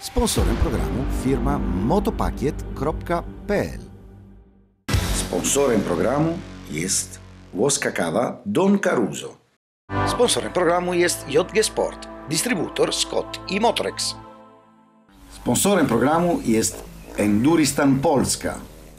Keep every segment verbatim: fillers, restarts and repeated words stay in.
Sponsorem programu firma motopakiet kropka pe el. Sponsorem programu jest łoska kawa Don Caruso. Sponsorem programu jest J G Sport, dystrybutor Scott i Motrex. Sponsorem programu jest Enduristan Polska.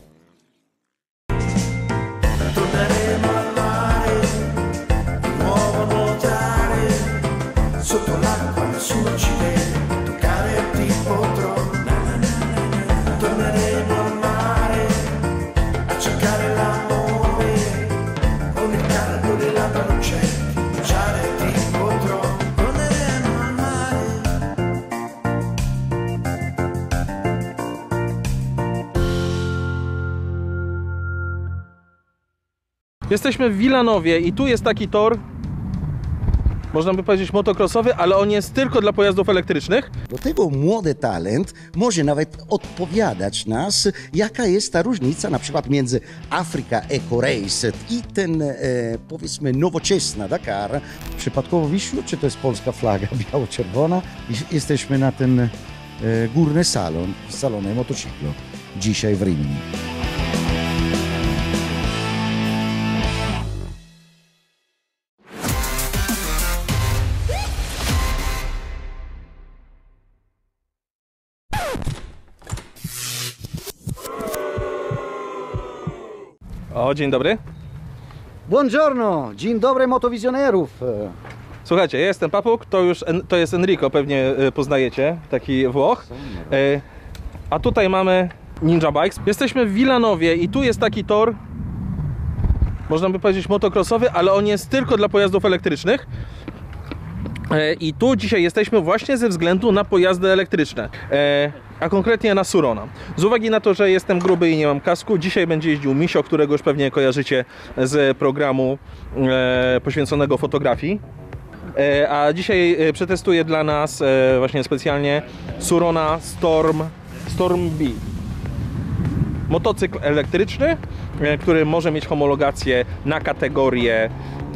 Jesteśmy w Wilanowie i tu jest taki tor, można by powiedzieć motocrossowy, ale on jest tylko dla pojazdów elektrycznych. Do tego młody talent może nawet odpowiadać nas, jaka jest ta różnica na przykład między Africa Eco Race i ten, e, powiedzmy, nowoczesna Dakar. Przypadkowo Wiśniu, czy to jest polska flaga biało-czerwona? Jesteśmy na ten e, górny salon, salonie motocyklo, dzisiaj w Rimini. O, dzień dobry. Buongiorno, dzień dobry motowizjonerów. Słuchajcie, ja jestem Papuk, to już to jest Enrico, pewnie poznajecie, taki Włoch. A tutaj mamy Ninja Bikes. Jesteśmy w Wilanowie i tu jest taki tor, można by powiedzieć motocrossowy, ale on jest tylko dla pojazdów elektrycznych. I tu dzisiaj jesteśmy właśnie ze względu na pojazdy elektryczne, a konkretnie na Surona. Z uwagi na to, że jestem gruby i nie mam kasku, dzisiaj będzie jeździł Misio, którego już pewnie kojarzycie z programu poświęconego fotografii. A dzisiaj przetestuję dla nas właśnie specjalnie Surona Storm, Storm B. Motocykl elektryczny, który może mieć homologację na kategorię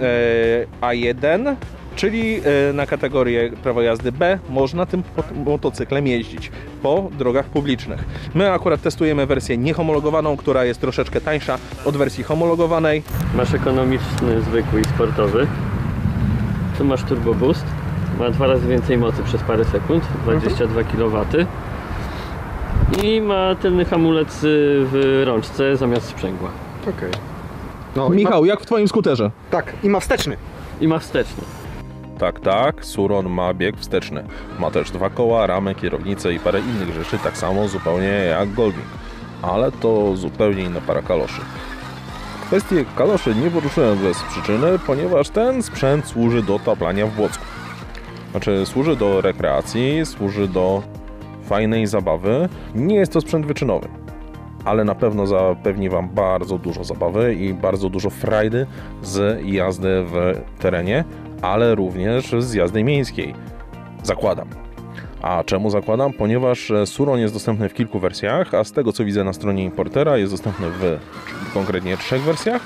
A jeden, czyli na kategorię prawo jazdy B można tym motocyklem jeździć po drogach publicznych. My akurat testujemy wersję niehomologowaną, która jest troszeczkę tańsza od wersji homologowanej. Masz ekonomiczny, zwykły i sportowy. Tu masz turbo boost. Ma dwa razy więcej mocy przez parę sekund, dwadzieścia dwa kilowatów. I ma tylny hamulec w rączce zamiast sprzęgła. Okej. Okay. No, Michał, ma... jak w twoim skuterze? Tak, i ma wsteczny. I ma wsteczny. Tak, tak, Suron ma bieg wsteczny. Ma też dwa koła, ramę, kierownicę i parę innych rzeczy, tak samo zupełnie jak Goldwing. Ale to zupełnie inna para kaloszy. Kwestię kaloszy nie poruszyłem bez przyczyny, ponieważ ten sprzęt służy do taplania w błocku. Znaczy, służy do rekreacji, służy do fajnej zabawy. Nie jest to sprzęt wyczynowy, ale na pewno zapewni Wam bardzo dużo zabawy i bardzo dużo frajdy z jazdy w terenie, ale również z jazdy miejskiej. Zakładam. A czemu zakładam? Ponieważ Suron jest dostępny w kilku wersjach, a z tego co widzę na stronie importera jest dostępny w konkretnie trzech wersjach.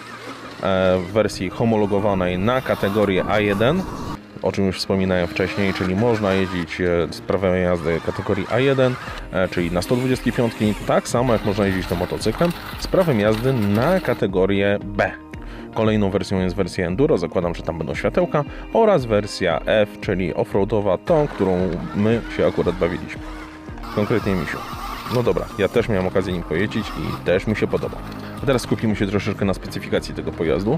W wersji homologowanej na kategorię A jeden, o czym już wspominałem wcześniej, czyli można jeździć z prawem jazdy kategorii A jeden, czyli na sto dwadzieścia pięć, tak samo jak można jeździć tym motocyklem z prawem jazdy na kategorię B. Kolejną wersją jest wersja Enduro, zakładam, że tam będą światełka, oraz wersja F, czyli offroadowa, tą, którą my się akurat bawiliśmy. Konkretnie Misiu. No dobra, ja też miałem okazję nim pojeździć i też mi się podoba. A teraz skupimy się troszeczkę na specyfikacji tego pojazdu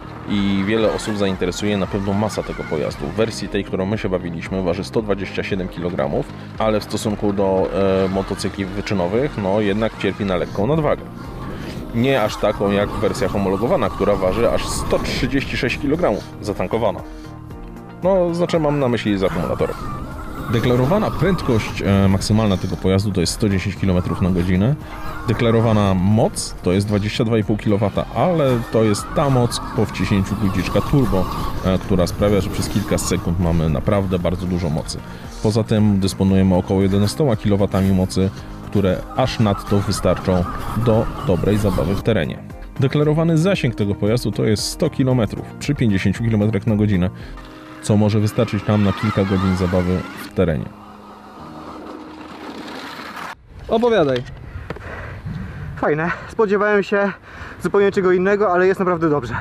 i wiele osób zainteresuje na pewno masa tego pojazdu. W wersji tej, którą my się bawiliśmy, waży sto dwadzieścia siedem kilogramów, ale w stosunku do e, motocykli wyczynowych, no jednak cierpi na lekką nadwagę. Nie aż taką jak wersja homologowana, która waży aż sto trzydzieści sześć kilogramów zatankowana. No, znaczy mam na myśli z akumulatorem. Deklarowana prędkość e, maksymalna tego pojazdu to jest sto dziesięć kilometrów na godzinę. Deklarowana moc to jest dwadzieścia dwa i pół kilowata, ale to jest ta moc po wciśnięciu guziczka turbo, e, która sprawia, że przez kilka sekund mamy naprawdę bardzo dużo mocy. Poza tym dysponujemy około jedenastoma kilowatami mocy, które aż nadto wystarczą do dobrej zabawy w terenie. Deklarowany zasięg tego pojazdu to jest sto kilometrów przy pięćdziesięciu kilometrach na godzinę, co może wystarczyć nam na kilka godzin zabawy w terenie. Opowiadaj. Fajne. Spodziewałem się zupełnie czego innego, ale jest naprawdę dobrze.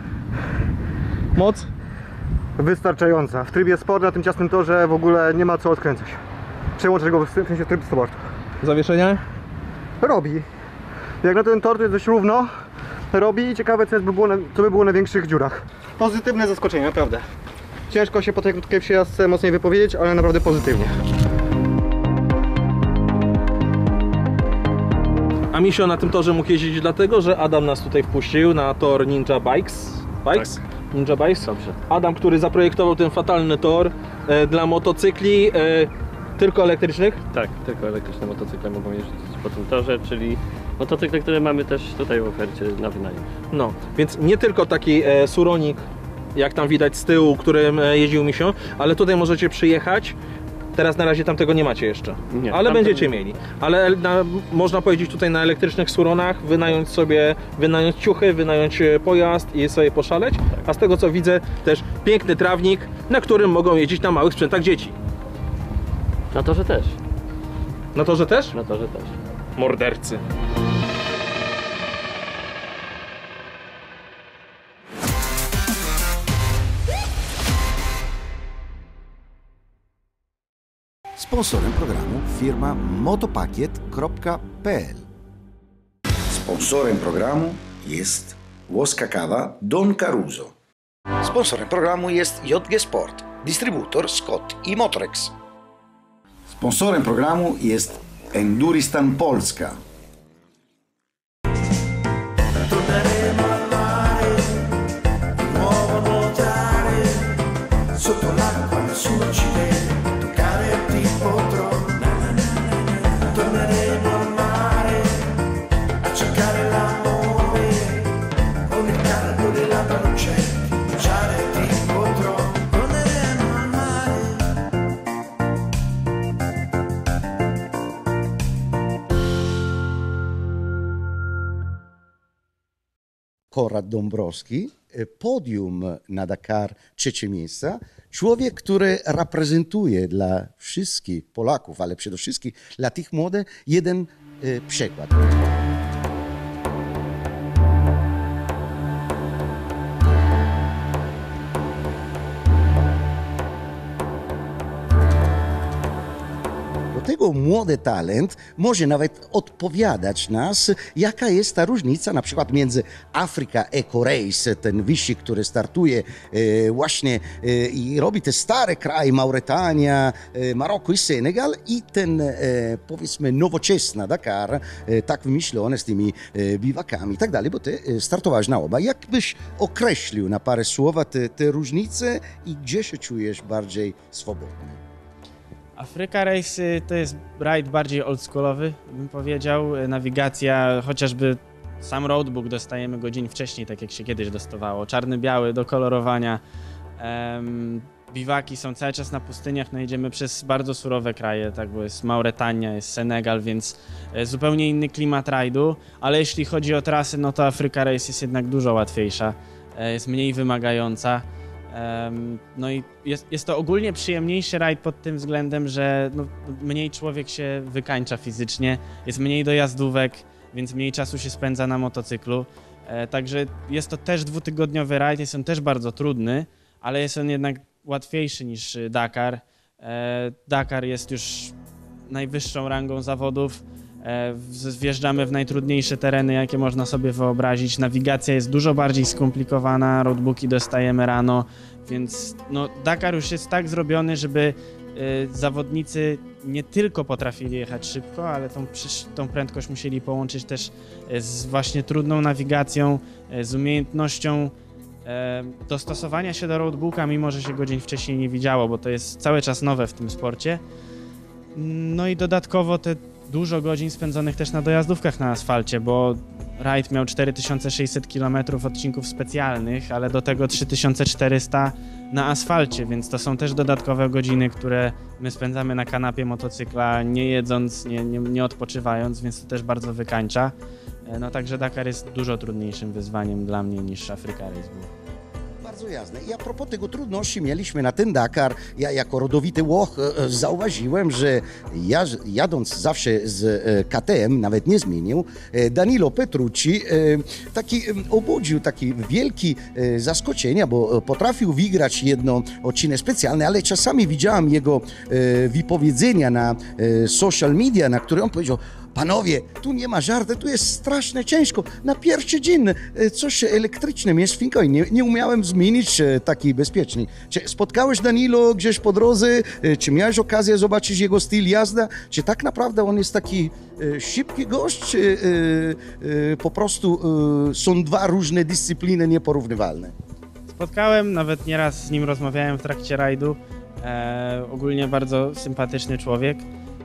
Moc? Wystarczająca. W trybie sport na tym ciasnym torze w ogóle nie ma co odkręcać. Przełączę go w sensie tryb sportu. Zawieszenie? Robi. Jak na ten tor to jest dość równo. Robi i ciekawe co, by było na, co by było na większych dziurach. Pozytywne zaskoczenie, naprawdę. Ciężko się po tej krótkiej przejazdce mocniej wypowiedzieć, ale naprawdę pozytywnie. A Misio na tym torze mógł jeździć dlatego, że Adam nas tutaj wpuścił na tor Ninja Bikes. Bikes? Tak. Ninja Bikes? Dobrze. Adam, który zaprojektował ten fatalny tor e, dla motocykli e, tylko elektrycznych. Tak, tylko elektryczne motocykle mogą jeździć po tym torze, czyli motocykle, które mamy też tutaj w ofercie na wynajem. No, więc nie tylko taki e, suronik, jak tam widać z tyłu, którym e, jeździł Misio, ale tutaj możecie przyjechać. Teraz na razie tam tego nie macie jeszcze, Nie, ale tam będziecie to- mieli. Ale na, można pojeździć tutaj na elektrycznych suronach, wynająć sobie, wynająć ciuchy, wynająć e, pojazd i sobie poszaleć. A z tego co widzę, też piękny trawnik, na którym mogą jeździć na małych sprzętach dzieci. Na torze też. Na torze też? Na torze też. Mordercy. Sponsorem programu firma motopakiet kropka pe el. Sponsorem programu jest łoska kawa Don Caruso. Sponsorem programu jest J G Sport, dystrybutor Scott i Motorex. Sponsorem programu jest Enduristan Polska. Sotto l'acqua nessuno ci vede, toccare ti potrò. Na, na, na, na, na. Torneremo al mare a cercare l'amore, con il caldo della paluce, baciare ti potrò. Torneremo al mare. Konrad Dąbrowski, podium na Dakar, trzecie miejsce. Człowiek, który reprezentuje dla wszystkich Polaków, ale przede wszystkim dla tych młodych, jeden e, przykład. Do tego młody talent może nawet odpowiadać nas, jaka jest ta różnica na przykład między Africa Eco Race, ten wyścig, który startuje e, właśnie e, i robi te stare kraje, Mauretania, e, Maroko i Senegal, i ten e, powiedzmy nowoczesny Dakar, e, tak wymyślony z tymi e, biwakami i tak dalej, bo ty e, startowałeś na oba. Jak byś określił na parę słów te, te różnice i gdzie się czujesz bardziej swobodny? Africa Race to jest rajd bardziej oldschoolowy, bym powiedział. Nawigacja, chociażby sam roadbook dostajemy go dzień wcześniej, tak jak się kiedyś dostawało. Czarny-biały do kolorowania. Um, biwaki są cały czas na pustyniach, no jedziemy przez bardzo surowe kraje, tak, bo jest Mauretania, jest Senegal, więc zupełnie inny klimat rajdu. Ale jeśli chodzi o trasy, no to Africa Race jest jednak dużo łatwiejsza, jest mniej wymagająca. Um, no i jest, jest to ogólnie przyjemniejszy rajd pod tym względem, że no, mniej człowiek się wykańcza fizycznie, jest mniej dojazdówek, więc mniej czasu się spędza na motocyklu. E, także jest to też dwutygodniowy rajd, jest on też bardzo trudny, ale jest on jednak łatwiejszy niż Dakar. E, Dakar jest już najwyższą rangą zawodów. E, wjeżdżamy w najtrudniejsze tereny, jakie można sobie wyobrazić. Nawigacja jest dużo bardziej skomplikowana, roadbooki dostajemy rano, więc no, Dakar już jest tak zrobiony, żeby e, zawodnicy nie tylko potrafili jechać szybko, ale tą, tą prędkość musieli połączyć też z właśnie trudną nawigacją, e, z umiejętnością e, dostosowania się do roadbooka, mimo że się go dzień wcześniej nie widziało, bo to jest cały czas nowe w tym sporcie. No i dodatkowo te dużo godzin spędzonych też na dojazdówkach na asfalcie, bo rajd miał cztery tysiące sześćset kilometrów odcinków specjalnych, ale do tego trzy tysiące czterysta na asfalcie, więc to są też dodatkowe godziny, które my spędzamy na kanapie motocykla, nie jedząc, nie, nie, nie odpoczywając, więc to też bardzo wykańcza. No także Dakar jest dużo trudniejszym wyzwaniem dla mnie niż Africa Race był. Bardzo jasne. I a propos tego trudności mieliśmy na ten Dakar, ja jako rodowity Włoch e, zauważyłem, że ja, jadąc zawsze z e, K T M, nawet nie zmienił, e, Danilo Petrucci e, taki e, obudził taki wielki e, zaskoczenia, bo potrafił wygrać jedno odcinek specjalny, ale czasami widziałem jego e, wypowiedzenia na e, social media, na które on powiedział: panowie, tu nie ma żartu, tu jest strasznie ciężko. Na pierwszy dzień e, coś elektrycznym jest finko i nie, nie umiałem zmienić e, taki bezpieczny. Czy spotkałeś Danilo gdzieś po drodze? E, Czy miałeś okazję zobaczyć jego styl jazdy? Czy tak naprawdę on jest taki e, szybki gość? Czy e, e, po prostu e, są dwa różne dyscypliny nieporównywalne? Spotkałem, nawet nieraz z nim rozmawiałem w trakcie rajdu. E, ogólnie bardzo sympatyczny człowiek.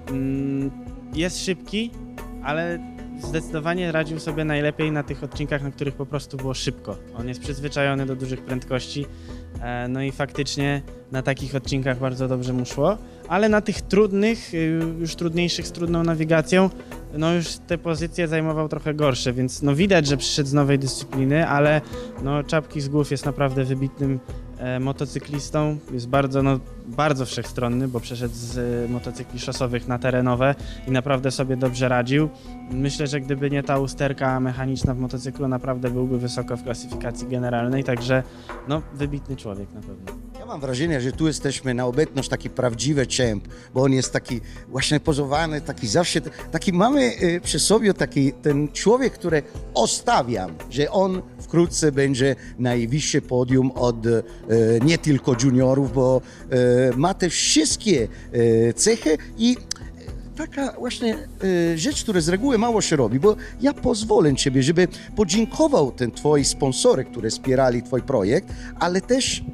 Mm, jest szybki, ale zdecydowanie radził sobie najlepiej na tych odcinkach, na których po prostu było szybko. On jest przyzwyczajony do dużych prędkości, e, no i faktycznie na takich odcinkach bardzo dobrze mu szło, ale na tych trudnych, y, już trudniejszych z trudną nawigacją, no już te pozycje zajmował trochę gorsze, więc no widać, że przyszedł z nowej dyscypliny, ale no czapki z głów, jest naprawdę wybitnym e, motocyklistą, jest bardzo, no, bardzo wszechstronny, bo przeszedł z e, motocykli szosowych na terenowe i naprawdę sobie dobrze radził. Myślę, że gdyby nie ta usterka mechaniczna w motocyklu, naprawdę byłby wysoko w klasyfikacji generalnej, także no wybitny człowiek na pewno. Ja mam wrażenie, że tu jesteśmy na obecność taki prawdziwy champ, bo on jest taki właśnie pozowany, taki zawsze, taki mamy y, przy sobie taki ten człowiek, który ostawiam, że on wkrótce będzie najwyższe podium od y, nie tylko juniorów, bo y, ma te wszystkie y, cechy i taka właśnie y, rzecz, która z reguły mało się robi, bo ja pozwolę Ciebie, żeby podziękował ten Twoi sponsory, które wspierali Twój projekt, ale też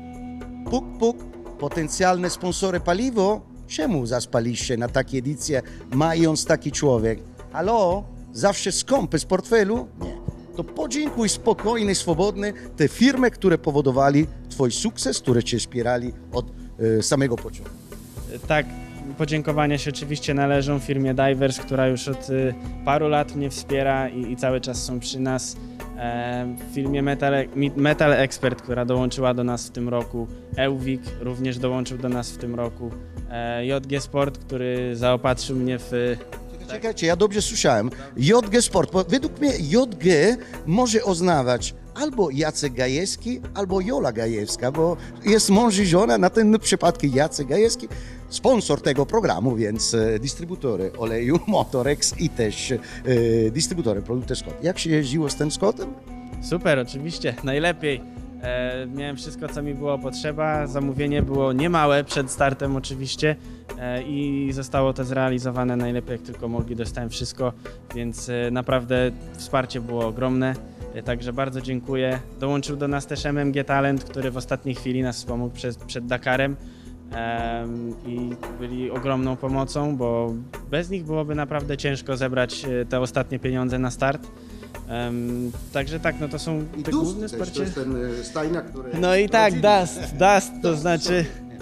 puk, puk, potencjalne sponsory paliwo, czemu zaspaliście na takie edycje, mając taki człowiek? Halo? Zawsze skąpy z portfelu? Nie. To podziękuj spokojny, swobodny te firmy, które powodowali Twój sukces, które Cię wspierali od y, samego początku. Tak, podziękowania się oczywiście należą firmie Divers, która już od y, paru lat mnie wspiera i, i cały czas są przy nas. E, firmie Metal, Metal Expert, która dołączyła do nas w tym roku. Euvik również dołączył do nas w tym roku. E, J G Sport, który zaopatrzył mnie w... Czekajcie, ja dobrze słyszałem. J G Sport, bo według mnie J G może oznaczać albo Jacek Gajewski, albo Jola Gajewska, bo jest mąż i żona, na ten przypadek Jacek Gajewski, sponsor tego programu, więc e, dystrybutory oleju Motorex i też e, dystrybutory produktu Scott. Jak się jeździło z tym Scottem? Super, oczywiście, najlepiej. E, miałem wszystko, co mi było potrzeba. Zamówienie było niemałe przed startem oczywiście e, i zostało to zrealizowane najlepiej jak tylko mogli. Dostałem wszystko, więc e, naprawdę wsparcie było ogromne. E, także bardzo dziękuję. Dołączył do nas też M M G Talent, który w ostatniej chwili nas wspomógł przed, przed Dakarem e, i byli ogromną pomocą, bo bez nich byłoby naprawdę ciężko zebrać e, te ostatnie pieniądze na start. Um, także tak, no to są I te Dust główne też, wsparcie. to jest ten e, stajnia, który... No i tak, Dust, Dust to znaczy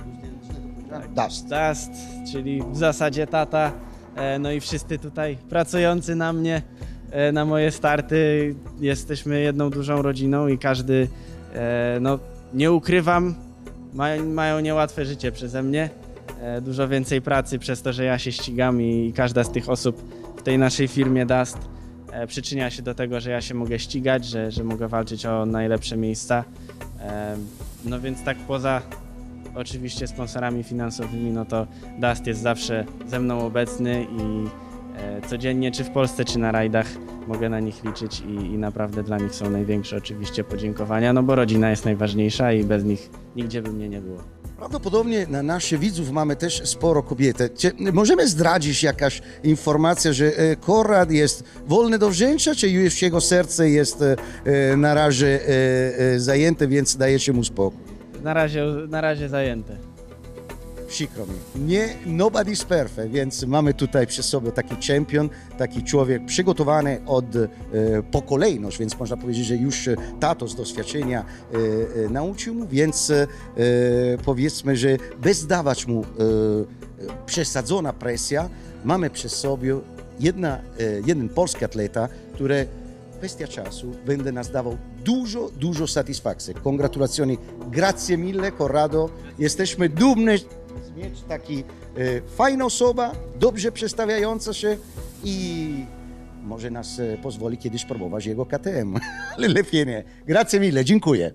Dust. Dust, czyli w zasadzie tata, e, no i wszyscy tutaj pracujący na mnie, e, na moje starty, jesteśmy jedną dużą rodziną i każdy, e, no nie ukrywam, ma, mają niełatwe życie przeze mnie, e, dużo więcej pracy przez to, że ja się ścigam i każda z tych osób w tej naszej firmie Dust e, przyczynia się do tego, że ja się mogę ścigać, że, że mogę walczyć o najlepsze miejsca. E, no więc tak poza oczywiście sponsorami finansowymi, no to Dust jest zawsze ze mną obecny i e, codziennie, czy w Polsce, czy na rajdach mogę na nich liczyć i, i naprawdę dla nich są największe oczywiście podziękowania, no bo rodzina jest najważniejsza i bez nich nigdzie by mnie nie było. Prawdopodobnie na naszych widzów mamy też sporo kobiety. Czy możemy zdradzić jakaś informacja, że e, Konrad jest wolny do wzięcia, czy już jego serce jest e, na razie e, e, zajęte, więc dajecie mu spokój? Na razie, na razie zajęte. Przykro mi. Nie, nobody's perfect, więc mamy tutaj przy sobie taki czempion, taki człowiek przygotowany od e, po kolejność, więc można powiedzieć, że już tato z doświadczenia e, e, nauczył mu, więc e, powiedzmy, że bez dawać mu e, przesadzona presja, mamy przy sobie jedna, e, jeden polski atleta, który kwestia czasu będę nas dawał dużo, dużo satysfakcji. Kongratulacjoni, grazie mille, Corrado. Jesteśmy dumni mieć taki e, fajna osoba, dobrze przedstawiająca się i może nas e, pozwoli kiedyś próbować jego K T M. Ale lepiej nie. Grazie mille, dziękuję.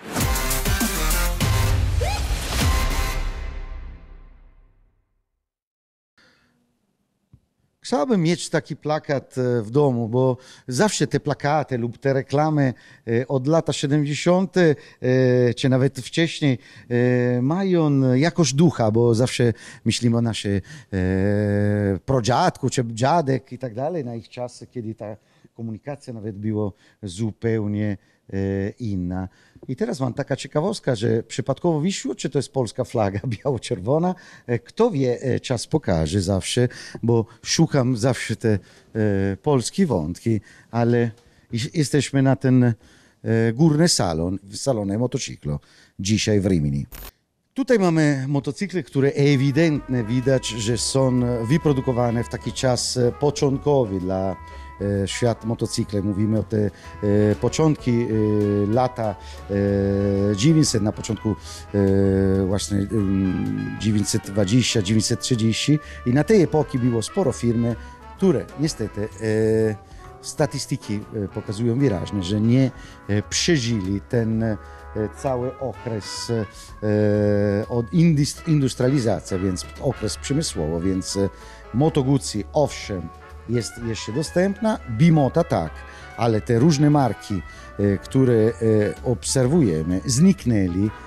Chciałbym mieć taki plakat e, w domu, bo zawsze te plakaty lub te reklamy e, od lat siedemdziesiątych e, czy nawet wcześniej e, mają jakoś ducha, bo zawsze myślimy o naszych e, pradziadku czy dziadek i tak dalej, na ich czasy, kiedy ta komunikacja nawet była zupełnie e, inna. I teraz mam taka ciekawostka, że przypadkowo wyszło, czy to jest polska flaga biało-czerwona. E, Kto wie, e, czas pokaże zawsze, bo szukam zawsze te e, polskie wątki, ale i- jesteśmy na ten e, górny salon, w salonie motocyklo, dzisiaj w Rimini. Tutaj mamy motocykle, które ewidentnie widać, że są wyprodukowane w taki czas e, początkowy dla e, świat motocykle. Mówimy o te e, początki e, lata e, dziewięćset, na początku e, właśnie e, dziewięćset dwadzieścia dziewięćset trzydzieści i na tej epoki było sporo firmy, które niestety e, statystyki e, pokazują wyraźnie, że nie e, przeżyli ten e, cały okres e, od indus- industrializacji, więc okres przemysłowy, więc e, Moto Guzzi owszem jest jeszcze dostępna, Bimota tak, ale te różne marki, e, które e, obserwujemy, zniknęli e,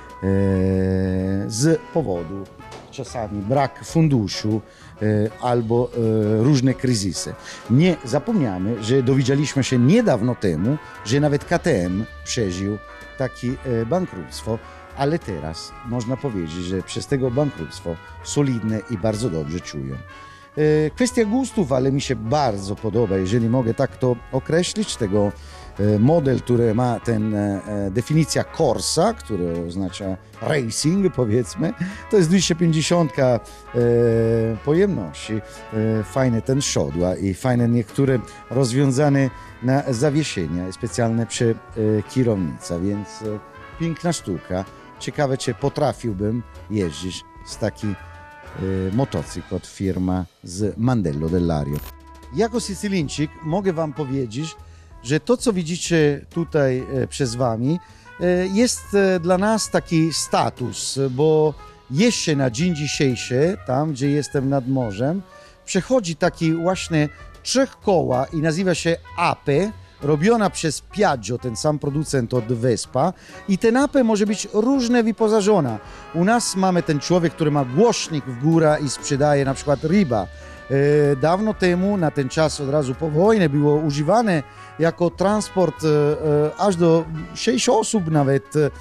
z powodu czasami brak funduszu e, albo e, różne kryzysy. Nie zapomniamy, że dowiedzieliśmy się niedawno temu, że nawet K T M przeżył takie e, bankructwo, ale teraz można powiedzieć, że przez tego bankructwo solidne i bardzo dobrze czują. E, Kwestia gustów, ale mi się bardzo podoba, jeżeli mogę tak to określić, tego e, model, który ma ten e, definicja Corsa, który oznacza racing, powiedzmy, to jest dwieście pięćdziesiąt e, pojemności. E, fajne ten siodła i fajne niektóre rozwiązane na zawieszenia, specjalne przy e, kierownica, więc e, piękna sztuka. Ciekawe, czy potrafiłbym jeździć z taki e, motocykl od firma z Mandello dell'Ario. Jako Sycylijczyk mogę wam powiedzieć, że to, co widzicie tutaj e, przez wami, e, jest e, dla nas taki status, bo jeszcze na dzień dzisiejszy, tam gdzie jestem nad morzem, przechodzi taki właśnie trzech koła i nazywa się Ape, robiona przez Piaggio, ten sam producent od Vespa, i ten Ape może być różnie wyposażona. U nas mamy ten człowiek, który ma głośnik w górę i sprzedaje na przykład ryba. E, dawno temu, na ten czas od razu po wojnie, było używane jako transport e, e, aż do sześć osób nawet, e,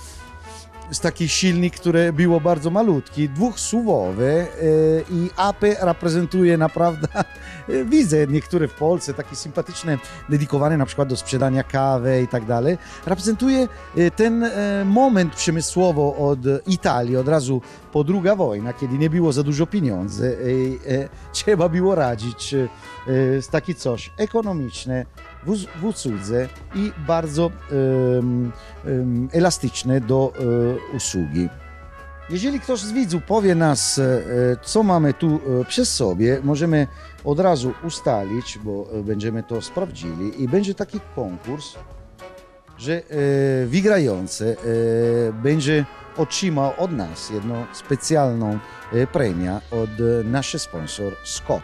z taki silnik, który było bardzo malutki, dwusuwowy e, i Ape reprezentuje naprawdę, e, widzę niektóre w Polsce, takie sympatyczne, dedykowane na przykład do sprzedania kawy i tak dalej, reprezentuje e, ten e, moment przemysłowo od Italii, od razu po druga wojna, kiedy nie było za dużo pieniędzy i e, trzeba było radzić e, z taki coś ekonomiczne, w, w usłudze i bardzo em, em, elastyczne do e, usługi. Jeżeli ktoś z widzów powie nas, e, co mamy tu e, przy sobie, możemy od razu ustalić, bo e, będziemy to sprawdzili i będzie taki konkurs, że e, wygrający e, będzie otrzymał od nas jedną specjalną e, premię od e, nasz sponsor Scott.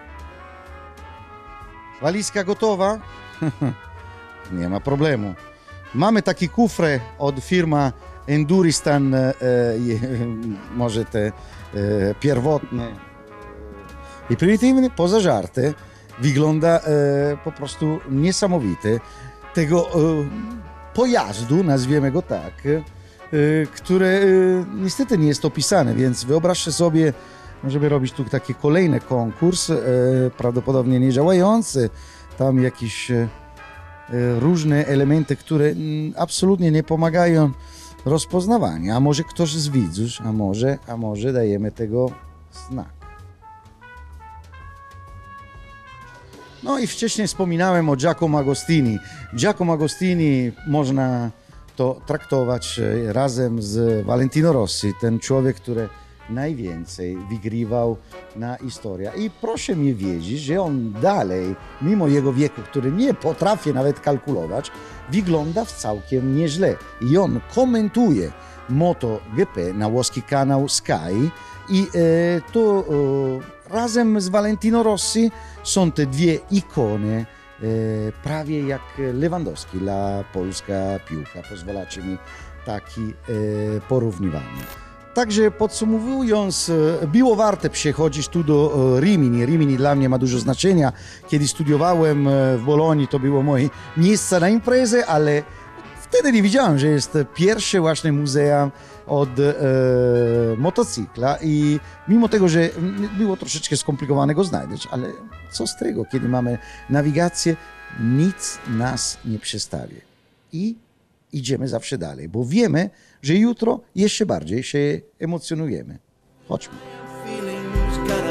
Walizka gotowa? Nie ma problemu. Mamy taki kufrę od firmy Enduristan, e, e, może te e, pierwotne i prymitywne, poza żarty, wygląda e, po prostu niesamowity. Tego e, pojazdu, nazwiemy go tak, e, które e, niestety nie jest opisane, więc wyobraźcie sobie, żeby robić tu taki kolejny konkurs, e, prawdopodobnie nie działający, tam jakieś e, różne elementy, które mm, absolutnie nie pomagają rozpoznawaniu. A może ktoś z widzów, a może, a może dajemy tego znak. No i wcześniej wspominałem o Giacomo Agostini. Giacomo Agostini można to traktować e, razem z Valentino Rossi, ten człowiek, który najwięcej wygrywał na historię. I proszę mi wiedzieć, że on dalej, mimo jego wieku, który nie potrafi nawet kalkulować, wygląda w całkiem nieźle. I on komentuje MotoGP na włoski kanał Sky i e, to e, razem z Valentino Rossi są te dwie ikony, e, prawie jak Lewandowski dla polska piłka. Pozwalacie mi taki e, porównywanie. Także podsumowując, było warte przychodzić tu do Rimini. Rimini dla mnie ma dużo znaczenia. Kiedy studiowałem w Bolonii, to było moje miejsce na imprezę, ale wtedy nie wiedziałem, że jest pierwsze właśnie muzeum od e, motocykla i mimo tego, że było troszeczkę skomplikowane go znaleźć, ale co z tego, kiedy mamy nawigację, nic nas nie przestawi. I idziemy zawsze dalej, bo wiemy, że jutro jeszcze bardziej się emocjonujemy. Chodźmy. Feelings got